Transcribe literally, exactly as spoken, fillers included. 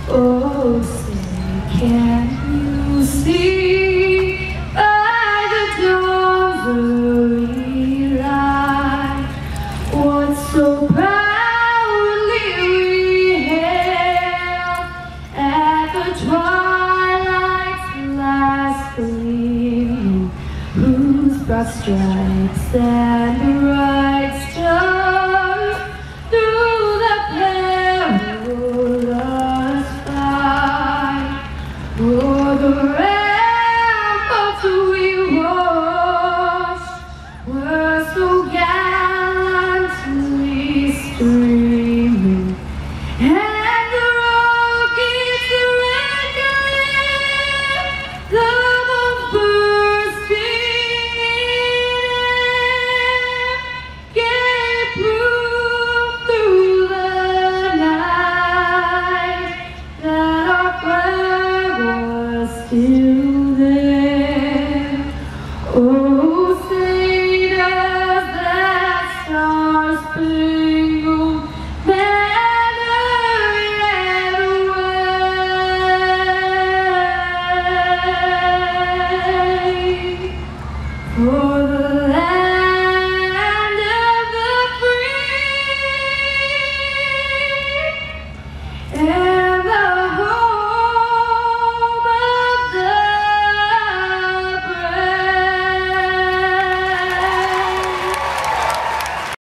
Oh, say, can you see by the dawn's early light what so proudly we hailed at the twilight's last gleaming, whose broad stripes and bright stars through the perilous fight o'er the ramparts we watched were so gallantly streaming, and the rockets ringing, the bombs bursting in air, gave proof through the night that our flag was still there. Oh, say does that star-spangled banner yet wave? Oh,